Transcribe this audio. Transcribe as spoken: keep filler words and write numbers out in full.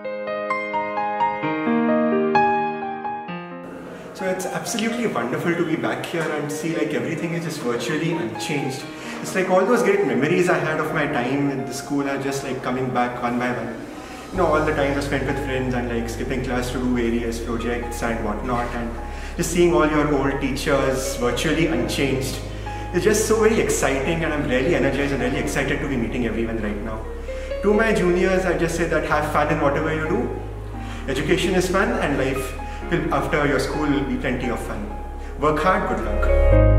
So it's absolutely wonderful to be back here and see like everything is just virtually unchanged. It's like all those great memories I had of my time in the school are just like coming back one by one. You know, all the time I spent with friends and like skipping class to do various projects and whatnot, and just seeing all your old teachers virtually unchanged. It's just so very exciting, and I'm really energized and really excited to be meeting everyone right now. To my juniors, I just say that have fun in whatever you do. Education is fun and life after your school will be plenty of fun. Work hard, good luck.